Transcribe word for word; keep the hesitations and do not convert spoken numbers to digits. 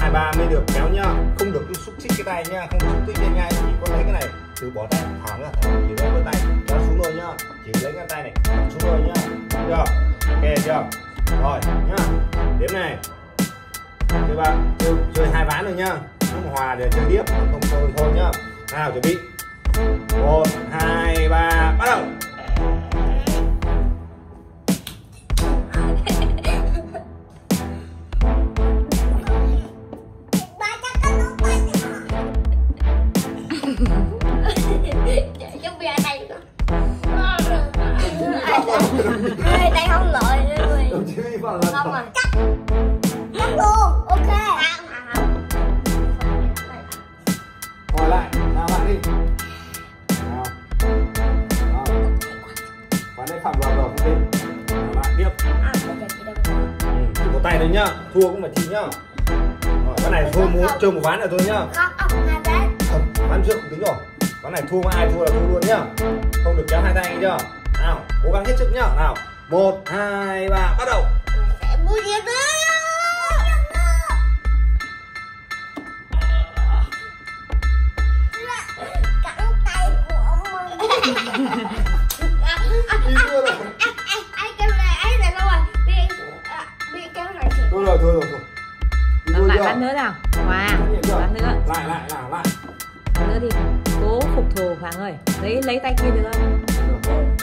hai ba mới được kéo nhá, không được cứ xúc xích cái tay nhá, không được xúc xích lên ngay, chỉ có lấy cái này từ bỏ tay thẳng ra, chỉ lấy cái tay kéo xuống thôi nhá, chỉ lấy cái tay này xuống thôi nhá, được chưa? Ok chưa? Rồi nhá, đếm này, chơi ba chơi, chơi hai ván rồi nhá, lúc mà hòa để chơi tiếp, không thôi thôi nhá. Nào chuẩn bị, một hai ba bắt đầu. Ê, tay không lợi nữa rồi. Không rồi. Cắt. Cắt luôn. Ok. Hỏi lại, nào lại đi. Nào. Nào. Quán này phạm luật rồi, không tin. Nào lại tiếp. Ừ, có tay thôi nhá, thua cũng phải chịu nhá. Rồi, cái này thôi muốn chơi một ván này thôi nhá. Không, hai ván. Không, ván trước không tính rồi. Ván này thua mà ai thua là thua luôn nhá. Không được kéo hai tay nghe chưa? Nào, cố gắng hết sức nhá. Nào, một, hai, ba, bắt đầu. Bùi diệp nữa. Cắn tay của ông. Ai kêu này, ai này đâu rồi. Đi, đi kéo này. Thôi rồi, thôi rồi, thôi. Làm lại ván nữa nào. Hòa, ván nữa. Lại, lại, nào, lại. Ván nữa đi. Cố phục thù Hoàng ơi. Lấy lấy tay kia được không? Được.